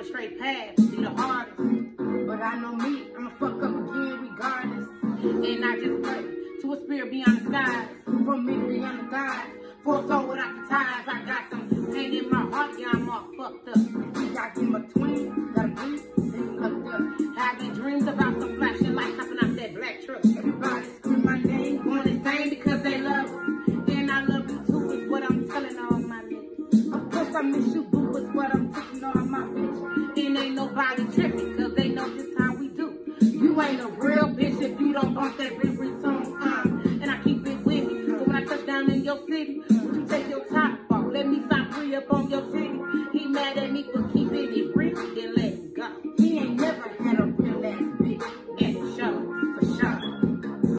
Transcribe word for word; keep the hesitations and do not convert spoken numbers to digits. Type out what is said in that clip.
the straight path, be the hardest. But I know me, I'ma fuck up again regardless. And I just pray to a spirit beyond the skies, from me beyond the gods. For a soul without the ties, I got some pain in my heart, yeah, I'm all fucked up. See, I give my twin, gotta breathe, then looked up. Having dreams about some flashing lights hopping out that black truck. Everybody scream my name, going insane because they love me. And I love you too, is what I'm telling all my niggas. Of course I miss you, boo, is what I'm teaching all my bitches. And ain't nobody tripping, cause they know just how we do. You ain't a real bitch if you don't bump that every song, um, and I keep it with me. So when I touch down in your city, would you take your top